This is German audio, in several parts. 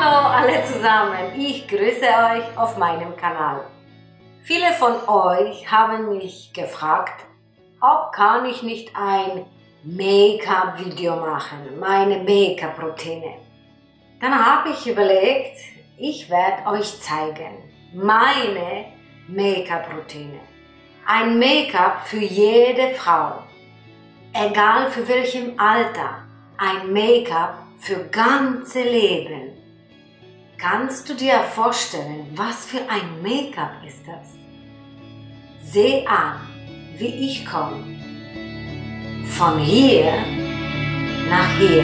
Hallo alle zusammen, ich grüße euch auf meinem Kanal. Viele von euch haben mich gefragt, ob kann ich nicht ein Make-up-Video machen, meine Make-up-Routine. Dann habe ich überlegt, ich werde euch zeigen, meine Make-up-Routine. Ein Make-up für jede Frau, egal für welchem Alter, ein Make-up für ganze Leben. Kannst du dir vorstellen, was für ein Make-up ist das? Seh an, wie ich komme. Von hier nach hier.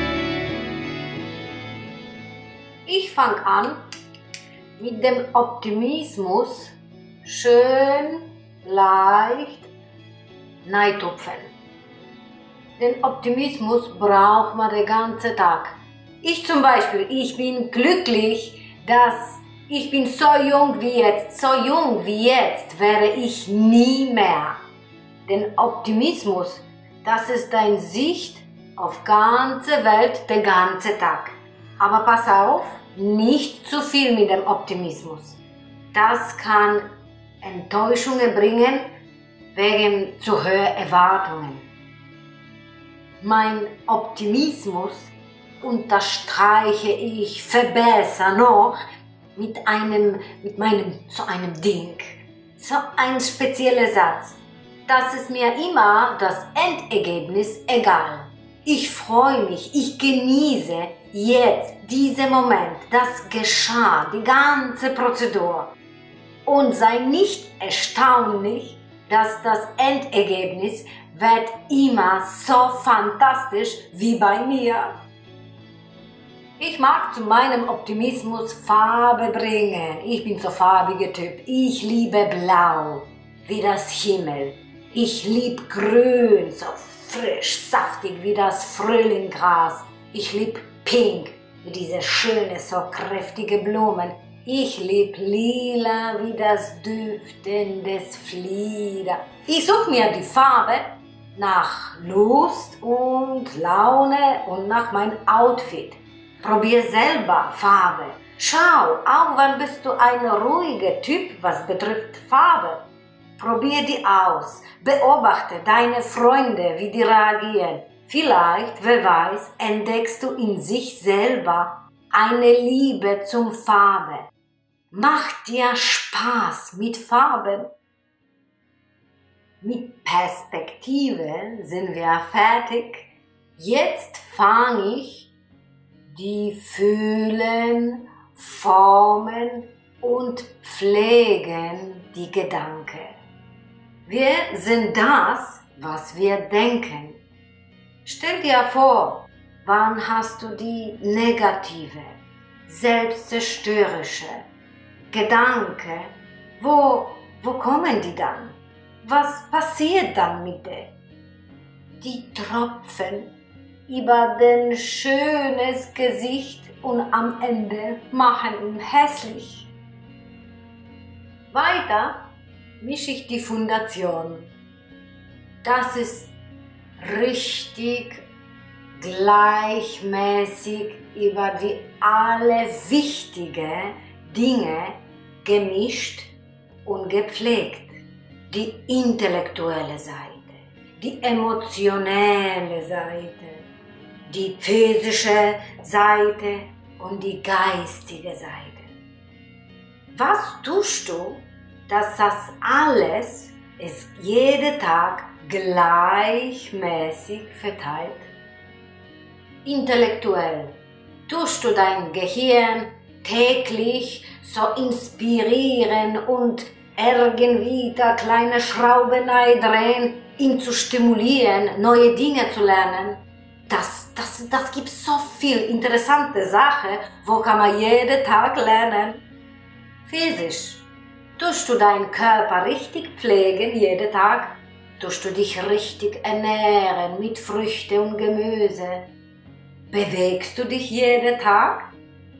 Ich fange an mit dem Optimismus, schön, leicht reintupfen. Den Optimismus braucht man den ganzen Tag. Ich zum Beispiel, ich bin glücklich, dass ich bin so jung wie jetzt. So jung wie jetzt wäre ich nie mehr. Den Optimismus, das ist deine Sicht auf ganze Welt den ganzen Tag. Aber pass auf, nicht zu viel mit dem Optimismus. Das kann Enttäuschungen bringen wegen zu hohen Erwartungen. Mein Optimismus unterstreiche ich, verbessere noch mit so einem Ding. So ein spezieller Satz. Das ist mir immer das Endergebnis egal. Ich freue mich, ich genieße jetzt diesen Moment, das geschah, die ganze Prozedur. Und sei nicht erstaunlich, dass das Endergebnis wird immer so fantastisch wie bei mir. Ich mag zu meinem Optimismus Farbe bringen. Ich bin so farbiger Typ. Ich liebe Blau, wie das Himmel. Ich liebe Grün, so frisch, saftig wie das Frühlingsgras. Ich liebe Pink, wie diese schöne, so kräftige Blumen. Ich liebe Lila, wie das düftende Flieder. Ich suche mir die Farbe nach Lust und Laune und nach meinem Outfit. Probier selber Farbe. Schau, auch wann bist du ein ruhiger Typ, was betrifft Farbe. Probier die aus. Beobachte deine Freunde, wie die reagieren. Vielleicht, wer weiß, entdeckst du in sich selber eine Liebe zum Farbe. Macht dir Spaß mit Farben. Mit Perspektive sind wir fertig. Jetzt fange ich die Fühlen, Formen und pflegen die Gedanken. Wir sind das, was wir denken. Stell dir vor, wann hast du die negative, selbstzerstörerische Gedanken? Wo kommen die dann? Was passiert dann mit dir? Die Tropfen über dein schönes Gesicht und am Ende machen ihn hässlich. Weiter mische ich die Foundation. Das ist richtig gleichmäßig über die alle wichtigen Dinge gemischt und gepflegt. Die intellektuelle Seite, die emotionelle Seite, die physische Seite und die geistige Seite. Was tust du, dass das alles ist jeden Tag gleichmäßig verteilt? Intellektuell tust du dein Gehirn täglich so inspirieren und irgendwie da kleine Schrauben drehen, ihn zu stimulieren, neue Dinge zu lernen. Das gibt so viel interessante Sachen, wo kann man jeden Tag lernen. Physisch. Tust du deinen Körper richtig pflegen jeden Tag? Tust du dich richtig ernähren mit Früchten und Gemüse? Bewegst du dich jeden Tag?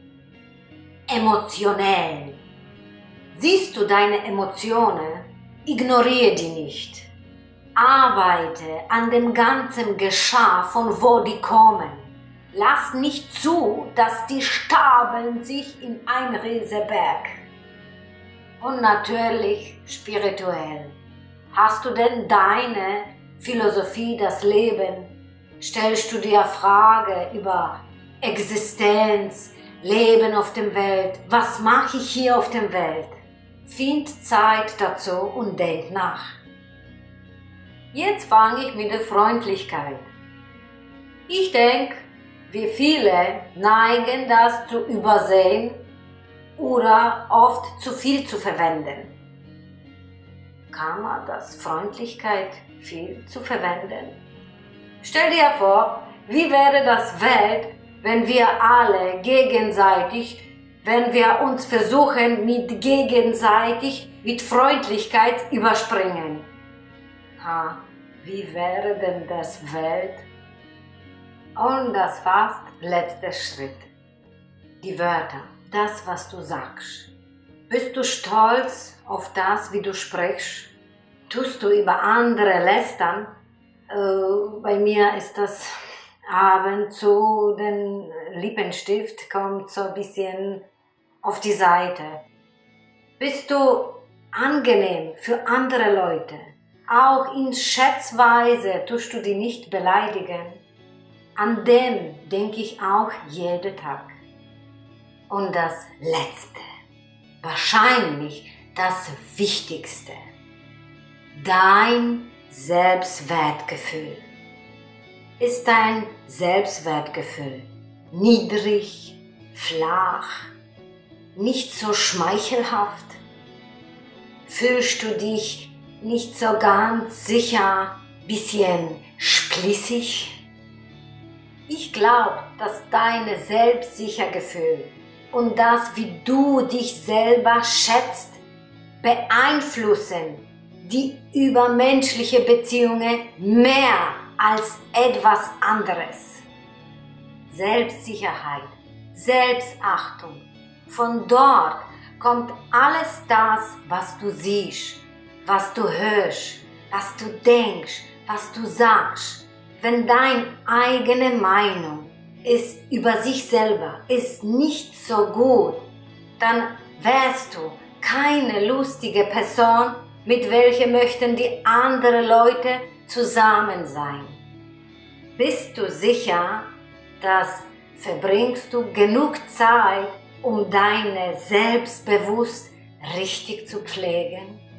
Emotionell. Siehst du deine Emotionen? Ignoriere die nicht. Arbeite an dem ganzen Geschah, von wo die kommen. Lass nicht zu, dass die stapeln sich in ein Riesenberg. Und natürlich spirituell. Hast du denn deine Philosophie, das Leben? Stellst du dir Frage über Existenz, Leben auf der Welt? Was mache ich hier auf der Welt? Find Zeit dazu und denk nach. Jetzt fange ich mit der Freundlichkeit. Ich denke, wie viele neigen das zu übersehen oder oft zu viel zu verwenden. Kann man das Freundlichkeit viel zu verwenden? Stell dir vor, wie wäre das Welt, wenn wir alle gegenseitig, wenn wir uns versuchen mit Freundlichkeit überspringen. Wie wäre denn das Welt? Und das fast letzter Schritt. Die Wörter, das, was du sagst. Bist du stolz auf das, wie du sprichst? Tust du über andere lästern? Bei mir ist das abends zu den Lippenstift, kommt so ein bisschen auf die Seite. Bist du angenehm für andere Leute? Auch in Schätzweise tust du die nicht beleidigen. An dem denke ich auch jeden Tag. Und das Letzte, wahrscheinlich das Wichtigste, dein Selbstwertgefühl. Ist dein Selbstwertgefühl niedrig, flach, nicht so schmeichelhaft? Fühlst du dich nicht so ganz sicher, bisschen splissig? Ich glaube, dass dein Selbstsichergefühl und das, wie du dich selber schätzt, beeinflussen die übermenschliche Beziehungen mehr als etwas anderes. Selbstsicherheit, Selbstachtung. Von dort kommt alles das, was du siehst, was du hörst, was du denkst, was du sagst. Wenn deine eigene Meinung ist über sich selber ist nicht so gut, dann wärst du keine lustige Person, mit welcher möchten die anderen Leute zusammen sein. Bist du sicher, dass verbringst du genug Zeit, um deine Selbstbewusst richtig zu pflegen?